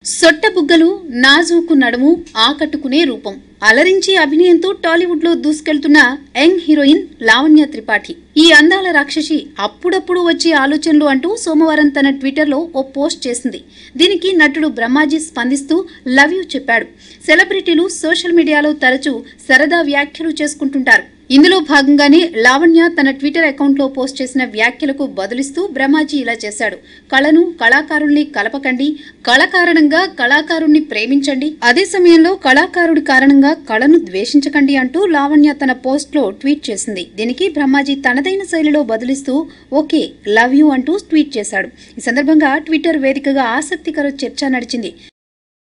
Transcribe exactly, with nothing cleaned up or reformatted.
సొట్టబుగ్గలు, నాజూకు నడుము, ఆకట్టుకునే రూపం, అలరించి అభినయంతో టాలీవుడ్ లో దూసుకెళ్తున్న యంగ్ హీరోయిన్ లావణ్య త్రిపాఠి. ఈ అందాల రాక్షసి అప్పుడప్పుడు వచ్చే ఆలోచనలు అంటూ సోమవారం తన ట్విట్టర్ లో ఓ పోస్ట్ చేసింది. దీనికి నటుడు బ్రహ్మాజీ స్పందిస్తూ లవ్ యూ చెప్పాడు. సెలబ్రిటీలు సోషల్ మీడియాలో తరచూ సరదా వ్యాఖ్యలు చేసుకుంటుంటారు. ఇందులో భాగంగానే లావణ్య తన ట్విట్టర్ అకౌంట్ లో పోస్ట్ చేసిన వ్యాఖ్యలకు బదులిస్తూ బ్రహ్మాజీ ఇలా చేశాడు. కళను, కళాకారుల్ని కలపకండి, కళ కారణంగా కళాకారుణ్ణి ప్రేమించండి, అదే సమయంలో కళాకారుడి కారణంగా కళను ద్వేషించకండి అంటూ లావణ్య తన పోస్ట్ లో ట్వీట్ చేసింది. దీనికి బ్రహ్మాజీ తనదైన శైలిలో బదులిస్తూ ఓకే లవ్ యూ అంటూ ట్వీట్ చేశాడు. ఈ సందర్భంగా ట్విట్టర్ వేదికగా ఆసక్తికర చర్చ నడిచింది.